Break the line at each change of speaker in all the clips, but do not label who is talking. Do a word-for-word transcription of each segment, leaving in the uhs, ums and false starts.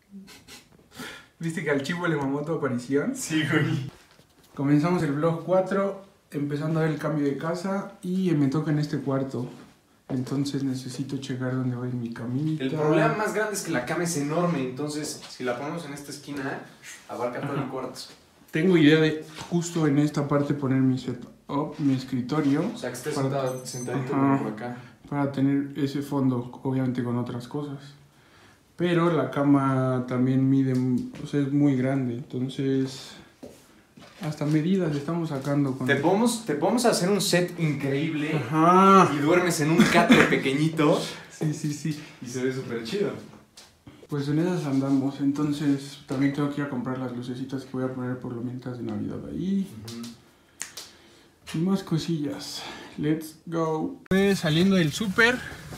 ¿Viste que al chivo le mamó tu aparición?
Sí, güey.
Comenzamos el vlog cuatro, empezando a ver el cambio de casa y me toca en este cuarto. Entonces necesito checar dónde va a ir mi camita.
El problema más grande es que la cama es enorme, entonces si la ponemos en esta esquina, abarca todo el cuarto.
Tengo idea de justo en esta parte poner mi setup, mi escritorio.
O sea, que estés
para,
sentado, sentadito
ajá,
por acá.
Para tener ese fondo, obviamente con otras cosas. Pero la cama también mide, o sea, es muy grande, entonces hasta medidas estamos sacando. Con
Te podemos, te podemos hacer un set increíble.
Ajá.
Y duermes en un catre pequeñito.
Sí, sí, sí.
Y se ve súper chido.
Pues en esas andamos, entonces también tengo que ir a comprar las lucecitas que voy a poner por lo mientras de Navidad ahí. Uh-huh. Y más cosillas. Let's go. Pues saliendo del súper.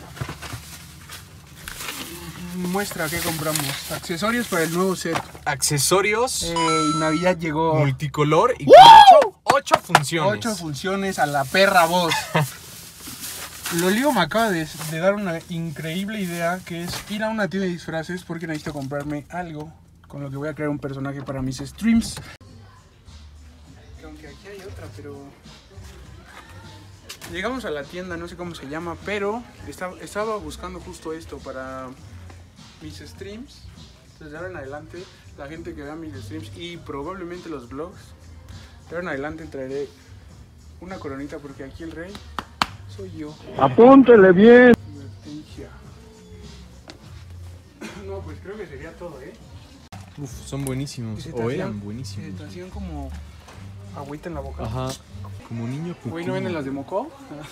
Muestra qué compramos. Accesorios para el nuevo set.
Accesorios.
Eh, y Navidad llegó.
Multicolor y con ocho, ocho funciones.
Ocho funciones a la perra voz. Lolio me acaba de, de dar una increíble idea, que es ir a una tienda de disfraces porque necesito comprarme algo con lo que voy a crear un personaje para mis streams. Aunque aquí hay otra, pero... Llegamos a la tienda, no sé cómo se llama, pero estaba, estaba buscando justo esto para mis streams. Desde ahora en adelante, la gente que vea mis streams y probablemente los vlogs, de ahora en adelante traeré una coronita porque aquí el rey soy yo.
Apúntele bien.
No, pues creo que sería todo, ¿eh?
Uf, son buenísimos. O eran buenísimos.
Presentación como agüita en la boca.
Ajá. Como niño pequeño.
Güey, ¿no venden las de moco?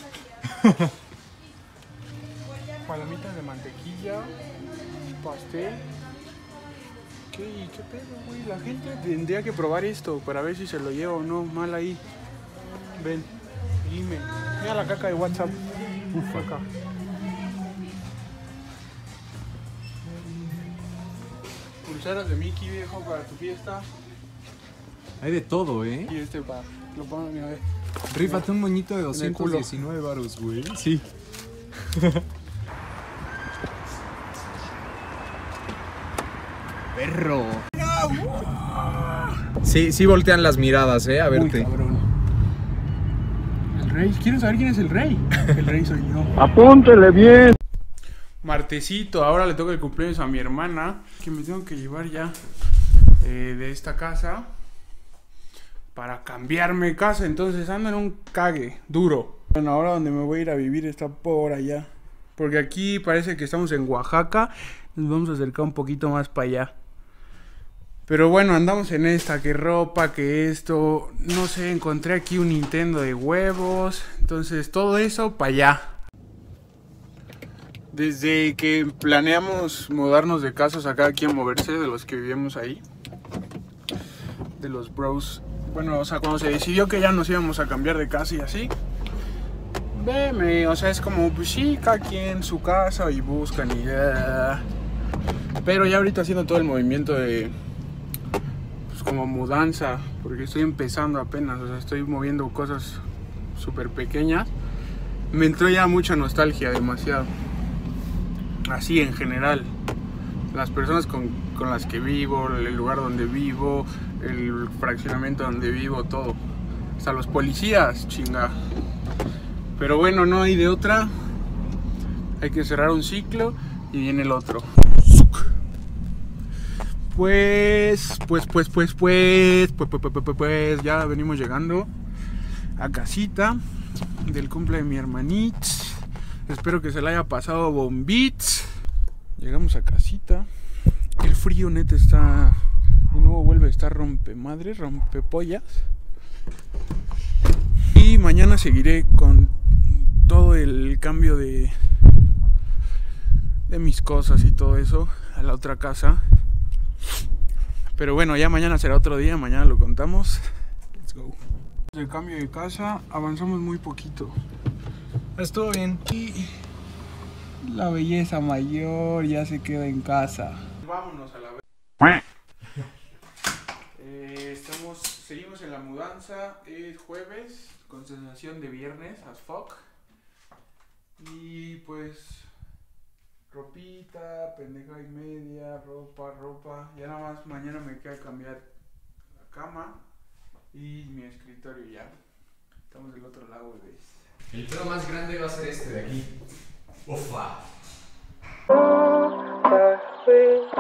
Palomitas de mantequilla, pastel. ¿Qué, qué pedo, güey? La gente tendría que probar esto para ver si se lo lleva o no. Mal ahí. Ven, dime. Mira la caca de WhatsApp. Uf, acá. Pulseras de Mickey, viejo, para tu fiesta.
Hay de todo, ¿eh?
Y este para... Lo pongo, mira, a ver.
Rífate un moñito de doscientos diecinueve varos, güey. Sí. Perro. Sí, sí voltean las miradas, eh, a verte.
Uy, cabrón. El rey, ¿quieren saber quién es el rey? El rey soy yo.
Apúntele bien.
Martesito, ahora le toca el cumpleaños a mi hermana, que me tengo que llevar ya eh, de esta casa para cambiarme casa, entonces ando en un cague duro. Bueno, ahora donde me voy a ir a vivir está por allá, porque aquí parece que estamos en Oaxaca, nos vamos a acercar un poquito más para allá. Pero bueno, andamos en esta, que ropa, que esto, no sé, encontré aquí un Nintendo de huevos, entonces todo eso para allá. Desde que planeamos mudarnos de casa, sacar aquí a moverse de los que vivíamos ahí, de los bros. Bueno, o sea, cuando se decidió que ya nos íbamos a cambiar de casa y así, veme, o sea, es como, pues sí, cada quien su casa y buscan y ya. Pero ya ahorita haciendo todo el movimiento de, pues como mudanza, porque estoy empezando apenas, o sea, estoy moviendo cosas súper pequeñas. Me entró ya mucha nostalgia, demasiado. Así en general, las personas con, con las que vivo, el lugar donde vivo, el fraccionamiento donde vivo, todo. Hasta los policías, chinga. Pero bueno, no hay de otra. Hay que cerrar un ciclo y viene el otro. Pues, pues, pues, pues, pues, pues, pues, pues, pues, pues, ya venimos llegando a casita del cumple de mi hermanita. Espero que se la haya pasado bombits. Llegamos a casita. El frío neta está... De nuevo vuelve a estar rompemadres, rompepollas. Y mañana seguiré con todo el cambio de... De mis cosas y todo eso a la otra casa. Pero bueno, ya mañana será otro día. Mañana lo contamos. Let's go. El cambio de casa avanzamos muy poquito.
Estuvo bien.
Y la belleza mayor ya se queda en casa. Vámonos a la vez. eh, estamos, seguimos en la mudanza. Es jueves, con sensación de viernes, as fuck. Y pues ropita, pendeja y media, ropa, ropa. Ya nada más mañana me queda cambiar la cama y mi escritorio ya. Estamos del otro lado, bebés.
El pedo más grande va a ser este de aquí. Ufa.
Perfect.